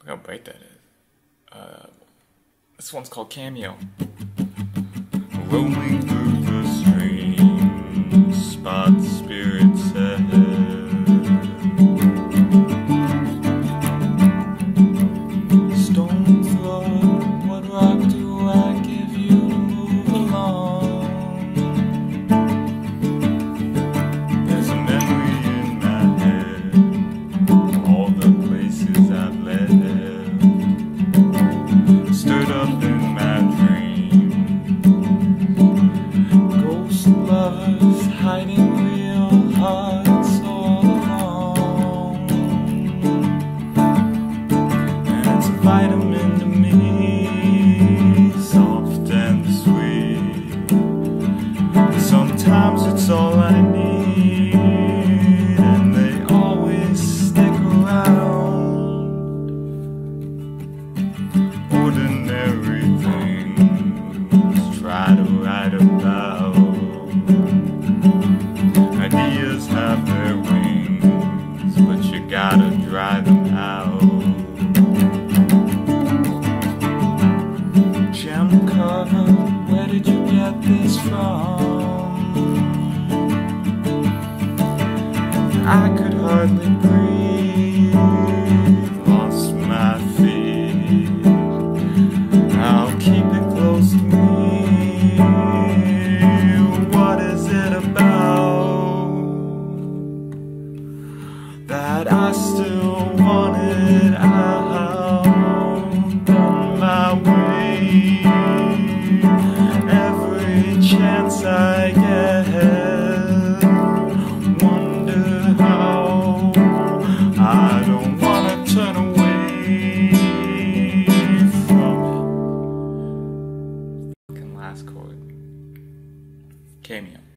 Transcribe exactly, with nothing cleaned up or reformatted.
Look how bright that is. Uh, this one's called Cameo. Rolling through the stream, spot spirits ahead. Stone throw, what rock do I give you to move along? There's a memory in my head, all the places I've led, stirred up in my dream. Ghost lovers hiding real hearts all along, and it's a vitamin to me, soft and sweet. Sometimes it's all I need, and they always stick around. Ordinary things try to write about. Ideas have their wings, but you gotta dry them out. Gem carver, where did you get this from? I could hardly breathe, lost my feet. I'll keep it close to me. What is it about that I still want it out on my way? Every chance I get, wonder how. I don't wanna turn away from it. Fucking last chord. Cameo.